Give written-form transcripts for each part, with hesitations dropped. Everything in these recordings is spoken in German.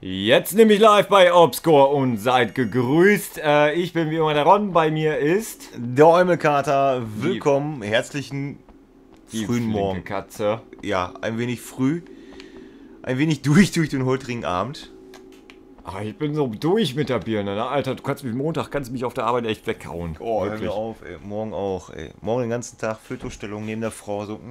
Jetzt nehme ich live bei Obscore und seid gegrüßt. Ich bin wie immer der Ron, bei mir ist der Eumelkater. Willkommen, herzlichen die frühen Morgen. Katze. Ja, ein wenig früh, ein wenig durch den holtrigen Abend. Ah, ich bin so durch mit der Birne, ne? Alter, du kannst mich Montag, auf der Arbeit echt weghauen. Oh, hör mir auf, ey. Morgen auch, ey. Morgen den ganzen Tag Fötusstellung neben der Frau, so,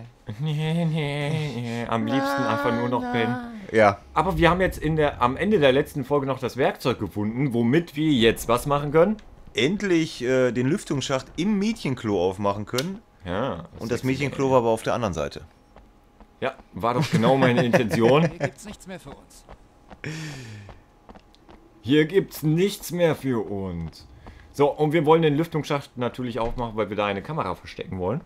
Am liebsten einfach nur noch pennen. Ja. Aber wir haben jetzt am Ende der letzten Folge noch das Werkzeug gefunden, womit wir jetzt was machen können. Endlich den Lüftungsschacht im Mädchenklo aufmachen können. Ja. Und das Mädchenklo war aber auf der anderen Seite. Ja, war doch genau meine Intention. Hier gibt's nichts mehr für uns. Hier gibt's nichts mehr für uns. So, und wir wollen den Lüftungsschacht natürlich aufmachen, weil wir da eine Kamera verstecken wollen.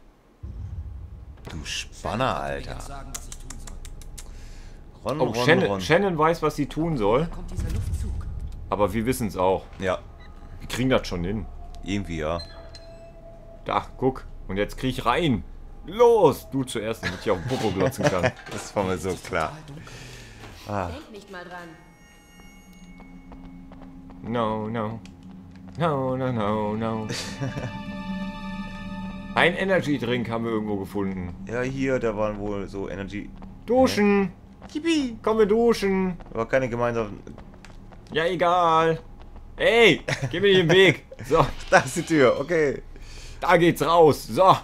Du Spanner, Alter. Sagen, was ich tun soll. Ron, Oh, Ron, Ron. Shannon weiß, was sie tun soll. Kommt dieser Luftzug. Aber wir wissen es auch. Ja, Wir kriegen das schon hin. irgendwie ja. Da, guck. Und jetzt krieg ich rein. Los! Du zuerst, damit ich auf den Popo glotzen kann. Das war mir so klar. Denk nicht mal dran. No, no. No, no, no, no. Ein Energy-Drink haben wir irgendwo gefunden. Ja, hier, da waren wohl so Energy... Duschen! Yippie! Kommen wir duschen! Aber keine gemeinsamen... Ja, egal. Ey, geh mir nicht im Weg. So, Da ist die Tür, okay. da geht's raus. So.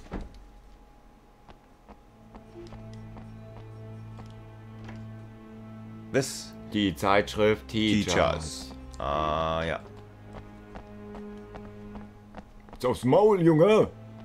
Was? Die Zeitschrift Teachers. Teachers. Ah, ja. Jetzt aufs Maul, Junge.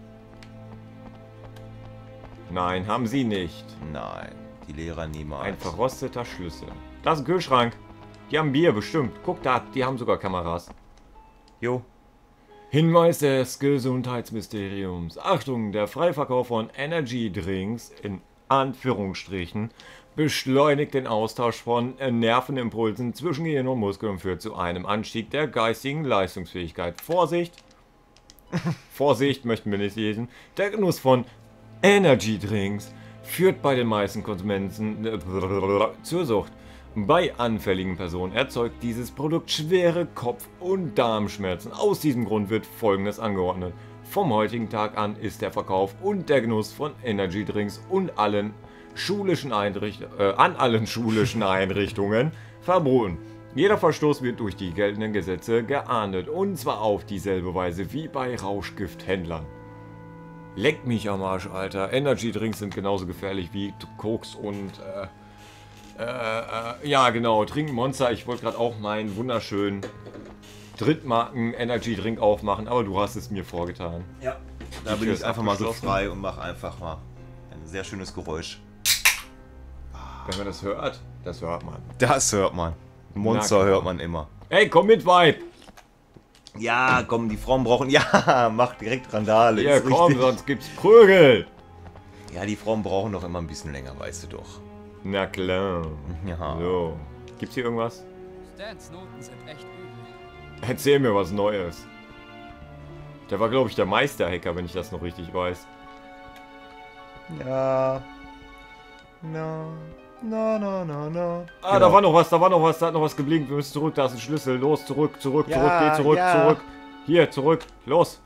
Nein, haben sie nicht. Nein, die Lehrer niemals. Ein verrosteter Schlüssel. Das ist ein Kühlschrank. Die haben Bier bestimmt. Guck da, die haben sogar Kameras. Jo. Hinweis des Gesundheitsministeriums. Achtung, der Freiverkauf von Energy Drinks in Anführungsstrichen beschleunigt den Austausch von Nervenimpulsen zwischen Gehirn und Muskeln und führt zu einem Anstieg der geistigen Leistungsfähigkeit. Vorsicht! Vorsicht, möchten wir nicht lesen. Der Genuss von Energy Drinks führt bei den meisten Konsumenten zur Sucht. Bei anfälligen Personen erzeugt dieses Produkt schwere Kopf- und Darmschmerzen. Aus diesem Grund wird Folgendes angeordnet. Vom heutigen Tag an ist der Verkauf und der Genuss von Energy Drinks und an allen schulischen Einrichtungen verboten. Jeder Verstoß wird durch die geltenden Gesetze geahndet und zwar auf dieselbe Weise wie bei Rauschgifthändlern. Leck mich am Arsch, Alter. Energy Drinks sind genauso gefährlich wie Koks und ja, genau, Trinken Monster. Ich wollte gerade auch meinen wunderschönen Drittmarken Energy Drink aufmachen, aber du hast es mir vorgetan. Ja. Da Die bin Tür ich ist einfach mal so abgeschlossen. frei und mache einfach mal ein sehr schönes Geräusch. Wenn man das hört man. Das hört man. Monster Na klar. hört man immer. Hey, komm mit, Vibe! Ja, komm, die Frauen brauchen... Ja, mach direkt Randale. Ja, ist komm, richtig. sonst gibt's Prügel! Ja, die Frauen brauchen doch immer ein bisschen länger, weißt du doch. Na klar. Ja. So. Gibt's hier irgendwas? Stans Noten sind echt übel. Erzähl mir was Neues. Der war, glaube ich, der Meisterhacker, wenn ich das noch richtig weiß. Ja. No. No, no, no, no. Ah, da war noch was, da hat noch was geblinkt. Wir müssen zurück, da ist ein Schlüssel. Los, zurück, Ja, geh zurück, ja. zurück. Hier, zurück, los.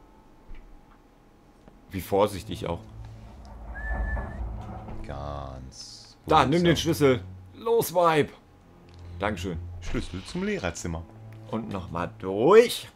Wie vorsichtig auch. Ganz. Da, nimm den behutsam. Schlüssel. Los, Vibe. Dankeschön. Schlüssel zum Lehrerzimmer. Und nochmal durch.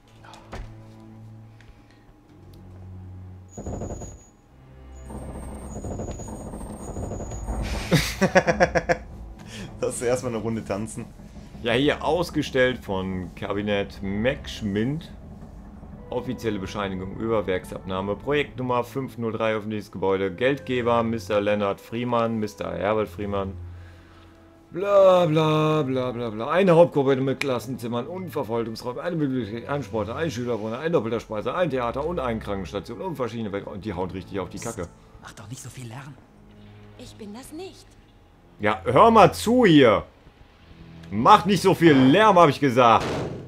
Das ist erstmal eine Runde tanzen. Ja, hier ausgestellt von Kabinett MacSchmidt. Offizielle Bescheinigung über Werksabnahme. Projektnummer 503 öffentliches Gebäude. Geldgeber Mr. Leonard Friemann, Mr. Herbert Friemann. Bla bla bla bla bla. Eine Hauptgruppe mit Klassenzimmern und Verwaltungsraum, eine Bibliothek, ein Sportler, ein Schülerwohner, ein doppelter Speiser, ein Theater und eine Krankenstation und verschiedene Weg. Und die haut richtig auf die Kacke. Mach doch nicht so viel Lärm. Ich bin das nicht. Ja, hör mal zu hier. Mach nicht so viel Lärm, habe ich gesagt.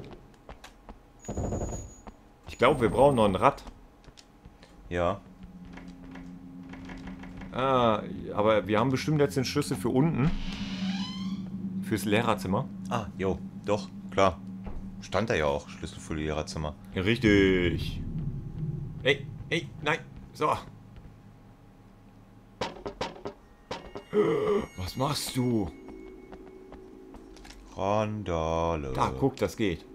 Ich glaube, wir brauchen noch ein Rad. Ja. Ah, aber wir haben bestimmt jetzt den Schlüssel für unten. Fürs Lehrerzimmer? Ah, jo, doch, klar. Stand da ja auch, Schlüssel für die Lehrerzimmer. Richtig. Ey, ey, nein. So. Was machst du? Randale. Da, guck, das geht.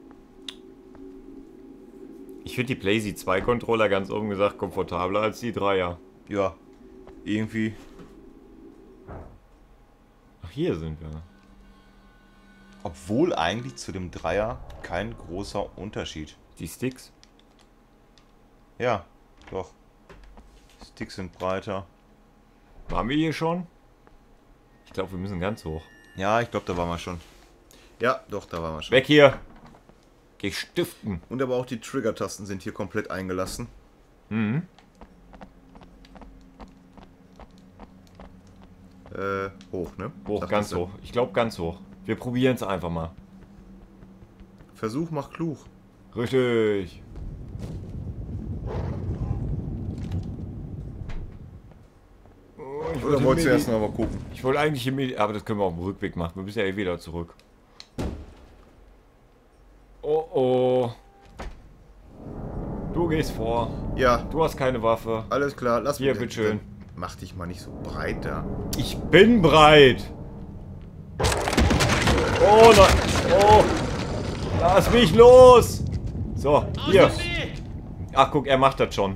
Ich finde die PlayZ 2 Controller ganz offen gesagt komfortabler als die 3er. Ja, irgendwie. Ach, hier sind wir. Obwohl eigentlich zu dem Dreier kein großer Unterschied. Die Sticks? Ja, doch. Sticks sind breiter. Waren wir hier schon? Ich glaube, wir müssen ganz hoch. Ja, ich glaube, da waren wir schon. Ja, doch, da waren wir schon. Weg hier! Geh stiften. Und aber auch die Trigger-Tasten sind hier komplett eingelassen. Mhm. Hoch, ne? Hoch, Sag ganz das hoch. Ich glaube, ganz hoch. Wir probieren es einfach mal. Versuch macht klug. Richtig. Oh, Oder wolltest du erst noch mal gucken? Ich wollte eigentlich im aber das können wir auf dem Rückweg machen. Wir müssen ja eh wieder zurück. Oh oh. Du gehst vor. Ja, Du hast keine Waffe. alles klar. Lass Hier, mich bitteschön. Mach dich mal nicht so breit da. Ich bin breit. Oh nein. Oh. Lass mich los. So, hier. Ach guck, er macht das schon.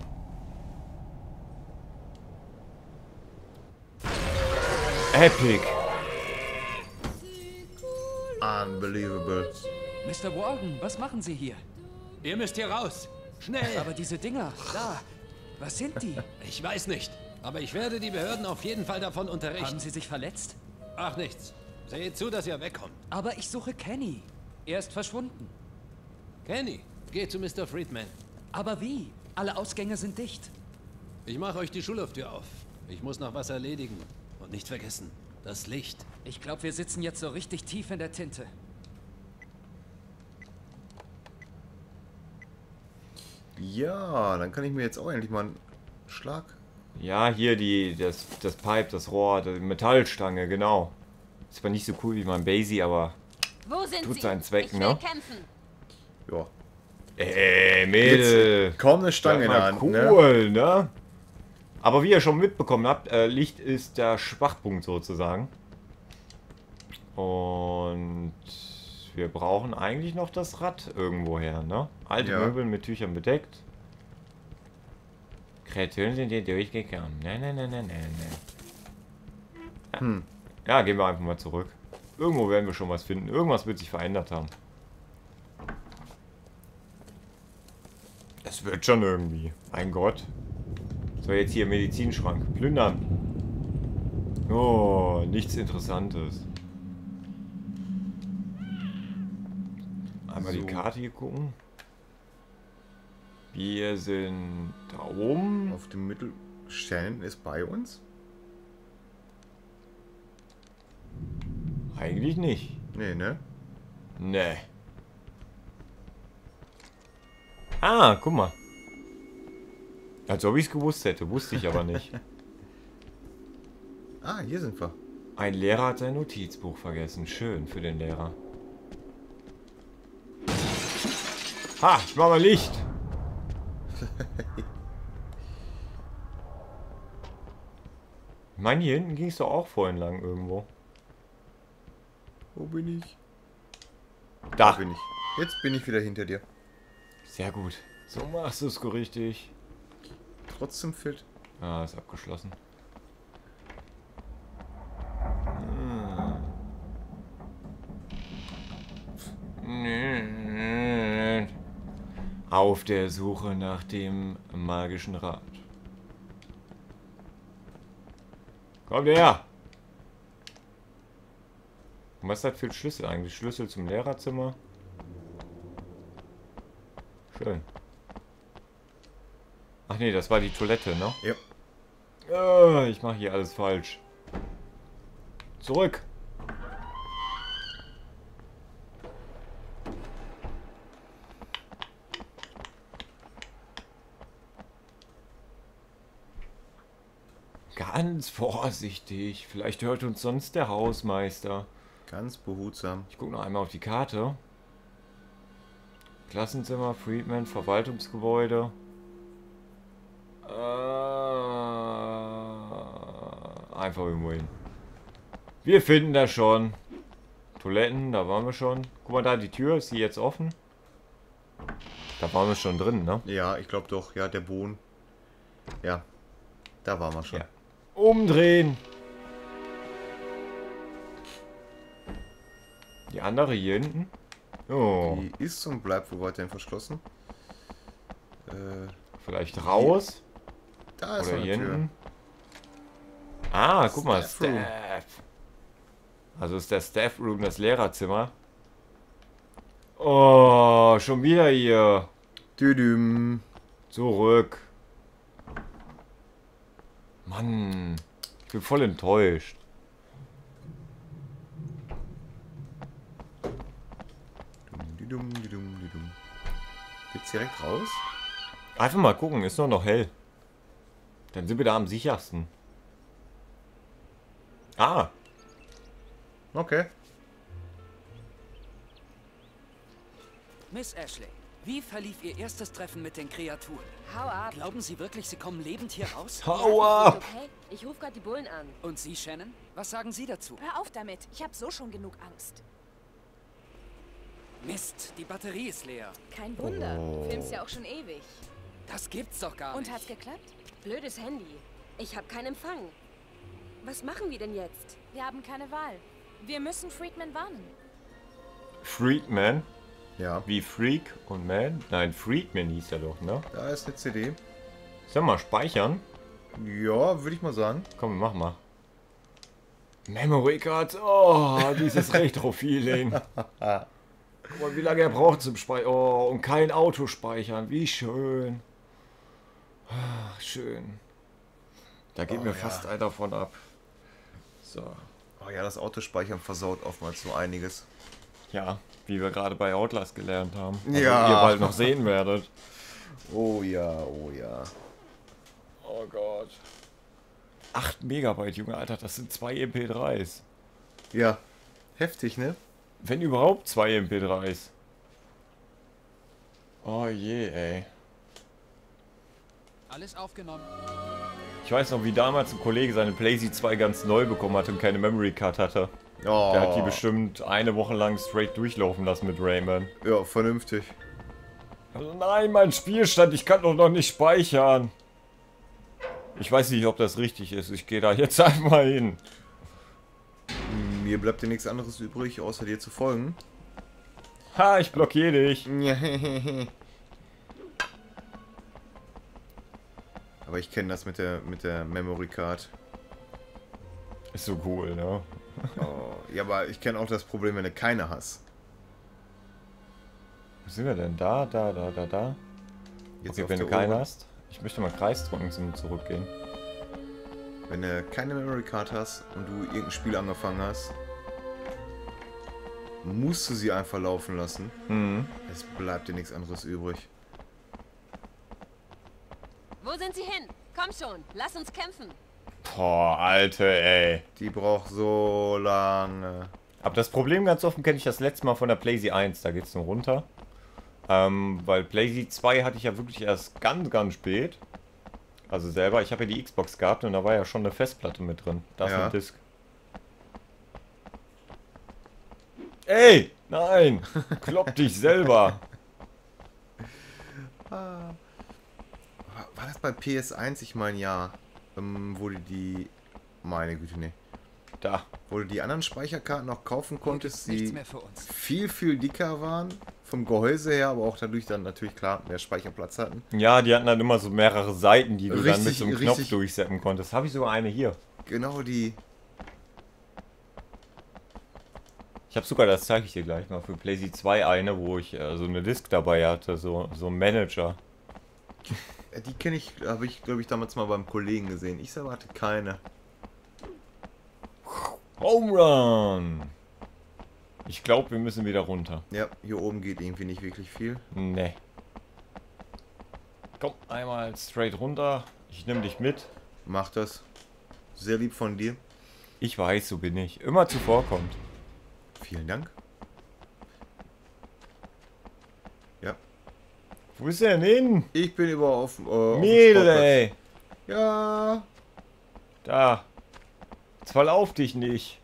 Epic. Unbelievable. Mr. Walden, was machen Sie hier? Ihr müsst hier raus. Schnell. Aber diese Dinger, da, was sind die? Ich weiß nicht. Aber ich werde die Behörden auf jeden Fall davon unterrichten. Haben Sie sich verletzt? Ach, nichts. Seht zu, dass ihr wegkommt. Aber ich suche Kenny. Er ist verschwunden. Kenny, geh zu Mr. Friedman. Aber wie? Alle Ausgänge sind dicht. Ich mache euch die Schulhofstür auf. Ich muss noch was erledigen. Und nicht vergessen, das Licht. Ich glaube, wir sitzen jetzt so richtig tief in der Tinte. Ja, dann kann ich mir jetzt auch endlich mal einen Schlag. Ja, hier das Pipe, das Rohr, die Metallstange, genau. Ist zwar nicht so cool wie mein Basie, aber Wo sind tut Sie? seinen Zweck, ich will ne? kämpfen. Ja. Mädel. Kaum eine Stange in der Hand. Cool, ne? Aber wie ihr schon mitbekommen habt, Licht ist der Schwachpunkt sozusagen. Und wir brauchen eigentlich noch das Rad irgendwoher, ne? Alte Ja. Möbel mit Tüchern bedeckt. Kreaturen sind hier durchgegangen. Ne. Ja, gehen wir einfach mal zurück. Irgendwo werden wir schon was finden. Irgendwas wird sich verändert haben. Es wird schon irgendwie. Mein Gott. So, jetzt hier Medizinschrank. Plündern. Oh, nichts Interessantes. Einmal So. die Karte hier gucken. Wir sind da oben. Auf dem Mittel. Shannon ist bei uns? Eigentlich nicht. Nee, ne? Nee. Ah, guck mal. Als ob ich es gewusst hätte. Wusste ich aber nicht. Ah, hier sind wir. Ein Lehrer hat sein Notizbuch vergessen. Schön für den Lehrer. Ha, ich mach mal Licht. Ich meine, hier hinten ging es doch auch vorhin lang irgendwo. Wo bin ich? Da. bin ich. Jetzt bin ich wieder hinter dir. Sehr gut. So machst du es richtig. Trotzdem fehlt. Ah, ist abgeschlossen. Auf der Suche nach dem magischen Rad. Komm her! Und was ist das für ein Schlüssel eigentlich? Schlüssel zum Lehrerzimmer? Schön. Ach nee, das war die Toilette, ne? Ja. Ich mache hier alles falsch. Zurück! Ganz vorsichtig. Vielleicht hört uns sonst der Hausmeister. Ganz behutsam. Ich gucke noch einmal auf die Karte. Klassenzimmer, Friedman, Verwaltungsgebäude. Einfach irgendwo hin. Wir finden das schon. Toiletten, da waren wir schon. Guck mal da, die Tür, ist die jetzt offen? Da waren wir schon drin, ne? Ja, ich glaube doch. Ja, der Boden. Ja, da waren wir schon. Ja. Umdrehen! Die andere hier hinten? Oh. Die ist und bleibt wohl weiterhin verschlossen. Vielleicht raus? Da ist Oder eine hier Tür. hinten? Ah, guck mal, Staff Room. Staff. Also ist der Staff Room das Lehrerzimmer. Oh, schon wieder hier. Düdüm. Zurück. Mann, ich bin voll enttäuscht. Düdüm, düdüm, düdüm. Geht's direkt raus? Einfach mal gucken, ist nur noch hell. Dann sind wir da am sichersten. Ah, Okay. Miss Ashley, wie verlief Ihr erstes Treffen mit den Kreaturen? Hau ab. Glauben Sie wirklich, sie kommen lebend hier raus? hau ab! Okay, ich rufe gerade die Bullen an. Und Sie, Shannon? Was sagen Sie dazu? Hör auf damit. Ich habe so schon genug Angst. Mist, die Batterie ist leer. Kein Wunder. Du filmst ja auch schon ewig. Das gibt's doch gar Und nicht. hat's geklappt? Blödes Handy. Ich habe keinen Empfang. Was machen wir denn jetzt? Wir haben keine Wahl. Wir müssen Friedman warnen. Freakman? Ja, Wie Freak und Man? Nein, Freakman hieß er doch, ne? da ist eine CD. Sollen wir mal speichern? Ja, würde ich mal sagen. Komm, mach mal. Memory Card. Oh, dieses Retro-Feeling. Guck mal, wie lange er braucht zum Speichern. Oh, und kein Auto speichern. Wie schön. Ah, schön. Da geht mir ja. fast einer von ab. So. Oh ja, das Autospeichern versaut oftmals so einiges. Ja, wie wir gerade bei Outlast gelernt haben. Also Ja. Ihr bald noch sehen werdet. Oh ja, oh ja. Oh Gott. 8 Megabyte, Junge, Alter, das sind 2 MP3s. Ja, heftig, ne? Wenn überhaupt 2 MP3s. Oh je, ey. Alles aufgenommen. Ich weiß noch, wie damals ein Kollege seine PlayStation 2 ganz neu bekommen hat und keine Memory Card hatte. Oh, Der hat die bestimmt eine Woche lang straight durchlaufen lassen mit Rayman. ja, vernünftig. Also nein, mein Spielstand, ich kann doch noch nicht speichern. Ich weiß nicht, ob das richtig ist. Ich gehe da jetzt einmal hin. Mir bleibt dir nichts anderes übrig, außer dir zu folgen. Ha, ich blockiere dich. Aber ich kenne das mit der Memory Card. Ist so cool, ne? Oh, ja, aber ich kenne auch das Problem, wenn du keine hast. Wo sind wir denn? Da. Jetzt Okay, auf wenn du der keinen oberen- hast. Ich möchte mal Kreis drücken zum Zurückgehen. Wenn du keine Memory Card hast und du irgendein Spiel angefangen hast, musst du sie einfach laufen lassen. Mhm. Es bleibt dir nichts anderes übrig. Wo sind sie hin? Komm schon, lass uns kämpfen. Boah, Alte, ey. Die braucht so lange. Aber das Problem ganz offen kenne ich das letzte Mal von der PlayStation 1. Da geht's nur runter. Weil PlayStation 2 hatte ich ja wirklich erst ganz, ganz spät. Also selber, ich habe ja die Xbox gehabt und da war ja schon eine Festplatte mit drin. Da ist Ja. ein Disc. Ey, nein! Klopp dich selber! War das bei PS1? Ich meine ja. Wo du die... Meine Güte, ne. Da. Wo du die anderen Speicherkarten noch kaufen konntest, Ist nichts die mehr für uns. viel, viel dicker waren. Vom Gehäuse her, aber auch dadurch dann natürlich klar mehr Speicherplatz hatten. Ja, die hatten dann immer so mehrere Seiten, die du dann mit Richtig, so einem Knopf richtig. durchsetzen konntest. Habe ich sogar eine hier. Genau die... Ich habe sogar, das zeige ich dir gleich mal, für PlayStation 2 eine, wo ich so eine Disk dabei hatte, so ein Manager. Die kenne ich, habe ich glaube ich damals mal beim Kollegen gesehen. Ich selber hatte keine. Home Run! Ich glaube, wir müssen wieder runter. Ja, hier oben geht irgendwie nicht wirklich viel. Nee. Komm, einmal straight runter. Ich nehme dich mit. Mach das. Sehr lieb von dir. Ich weiß, so bin ich. Immer zuvorkommt. Vielen Dank. Ja. Wo ist der denn hin? Ich bin über auf dem Mädel, Sportplatz. ey. Ja. Da. Jetzt verlauf dich nicht.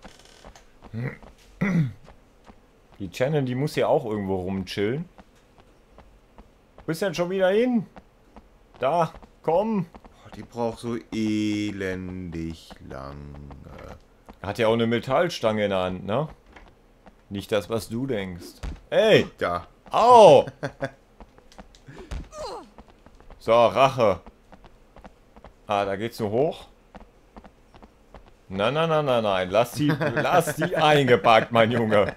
Die Shannon, die muss hier auch irgendwo rumchillen. Wo ist denn schon wieder hin? Da, komm. Oh, die braucht so elendig lange. Hat ja auch eine Metallstange in der Hand, ne? Nicht das, was du denkst. Ey! Da. Au! So, Rache. Ah, da geht's nur hoch. Nein, nein, nein, nein, nein. Lass die eingepackt, mein Junge.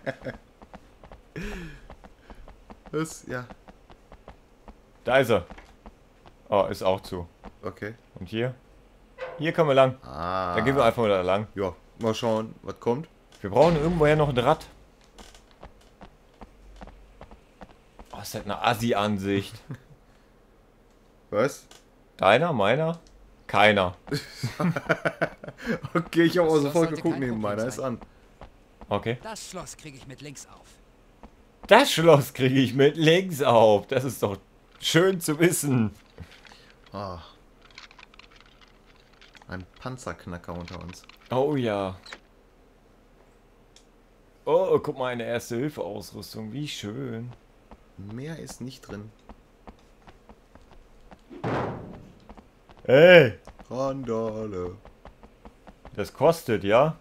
Das, ja. Da ist er. Oh, ist auch zu. Okay. Und hier? Hier können wir lang. Ah. Da gehen wir einfach mal da lang. Ja, mal schauen, was kommt. Wir brauchen irgendwoher noch ein Rad. Oh, ist das eine Assi-Ansicht. Was? Deiner, meiner? Keiner. Okay, ich habe auch Das sofort sollte geguckt, kein neben Problem meiner ist sein. an. Okay. Das Schloss kriege ich mit links auf. Das Schloss kriege ich mit links auf. Das ist doch schön zu wissen. Ah. Ein Panzerknacker unter uns. Oh ja. Oh, guck mal, eine Erste-Hilfe-Ausrüstung. Wie schön. Mehr ist nicht drin. Hey, Randale. das kostet, ja?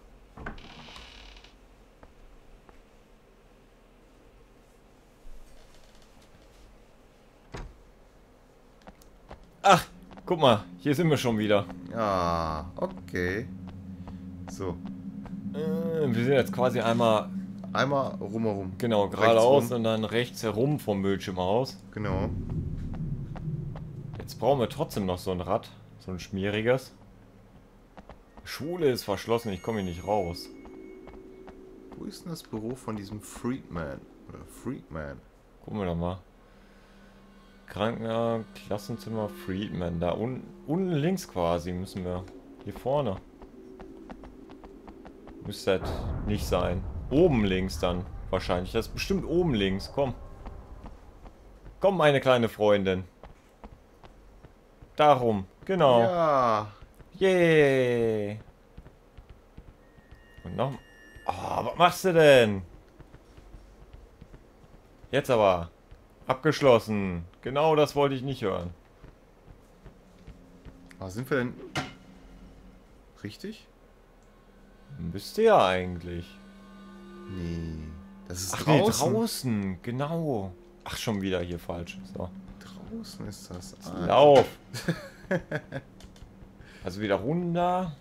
Ach, guck mal, hier sind wir schon wieder. Ja, okay. So, Wir sind jetzt quasi einmal, einmal rumherum. genau, Rechts geradeaus rum. und dann rechts herum vom Bildschirm aus. Genau. Jetzt brauchen wir trotzdem noch so ein Rad, so ein schmieriges. Schule ist verschlossen, ich komme hier nicht raus. Wo ist denn das Büro von diesem Freedman? Oder Freedman? Gucken wir doch mal. Krankenhaus, Klassenzimmer, Friedman. Da unten links quasi müssen wir. Hier vorne. Müsste das nicht sein. Oben links dann wahrscheinlich. Das ist bestimmt oben links. Komm. Komm, meine kleine Freundin. Darum. Genau. Ja. Yay. Und noch. Oh, was machst du denn? Jetzt aber. Abgeschlossen. Genau das wollte ich nicht hören. Ah, sind wir denn richtig? Müsste ja eigentlich. Nee. Das ist Ach nee, draußen. draußen. Genau. Ach, schon wieder hier falsch. So. Draußen ist das. Lauf. Also wieder runter.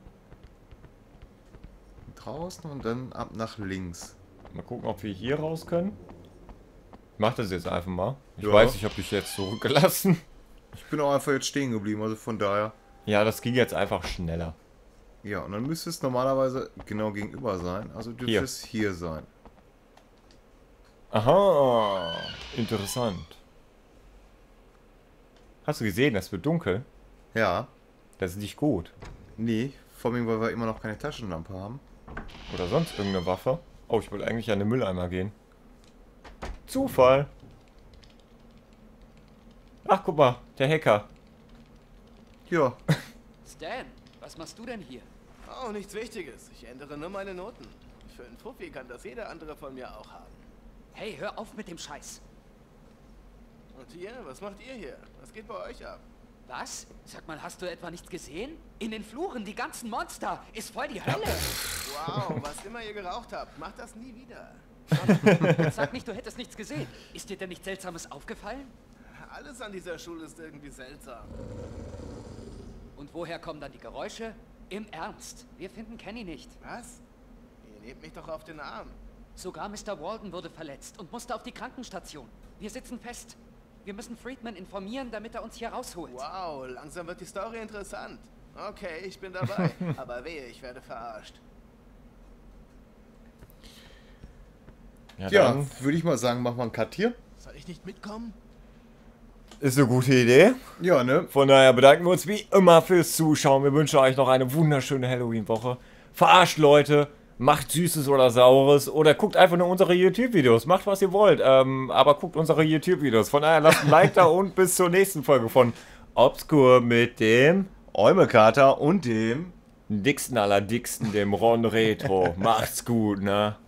Draußen und dann ab nach links. Mal gucken, ob wir hier raus können. Ich mach das jetzt einfach mal. Ich Ja. weiß, ich habe dich jetzt zurückgelassen. Ich bin auch einfach jetzt stehen geblieben, also von daher. Ja, das ging jetzt einfach schneller. Ja, und dann müsste es normalerweise genau gegenüber sein. Also dürfte es hier sein. Aha, interessant. Hast du gesehen, es wird dunkel? Ja. Das ist nicht gut. Nee, vor allem, weil wir immer noch keine Taschenlampe haben. Oder sonst irgendeine Waffe. Oh, ich wollte eigentlich an den Mülleimer gehen. Zufall. Ach, guck mal, der Hacker. Ja. Stan, was machst du denn hier? Oh, nichts Wichtiges. Ich ändere nur meine Noten. Für einen Fuffi kann das jeder andere von mir auch haben. Hey, hör auf mit dem Scheiß. Und ihr? Was macht ihr hier? Was geht bei euch ab? Was? Sag mal, hast du etwa nichts gesehen? In den Fluren, die ganzen Monster. Ist voll die Hölle. Wow, was immer ihr geraucht habt, macht das nie wieder. Sag nicht, du hättest nichts gesehen. Ist dir denn nichts Seltsames aufgefallen? Alles an dieser Schule ist irgendwie seltsam. Und woher kommen dann die Geräusche? Im Ernst, wir finden Kenny nicht. Was? Ihr nehmt mich doch auf den Arm. Sogar Mr. Walden wurde verletzt und musste auf die Krankenstation. Wir sitzen fest. Wir müssen Friedman informieren, damit er uns hier rausholt. Wow, langsam wird die Story interessant. Okay, ich bin dabei. Aber wehe, ich werde verarscht. Ja, Ja, dann würde ich mal sagen, machen wir einen Cut hier. Soll ich nicht mitkommen? ist eine gute Idee. Ja, ne? Von daher bedanken wir uns wie immer fürs Zuschauen. Wir wünschen euch noch eine wunderschöne Halloween-Woche. Verarscht Leute Macht Süßes oder Saures oder guckt einfach nur unsere YouTube-Videos. Macht, was ihr wollt, aber guckt unsere YouTube-Videos. Von daher lasst ein Like da und bis zur nächsten Folge von Obscur mit dem Eumekater und dem dicksten aller Dicksten, dem Ron Retro. Macht's gut, ne?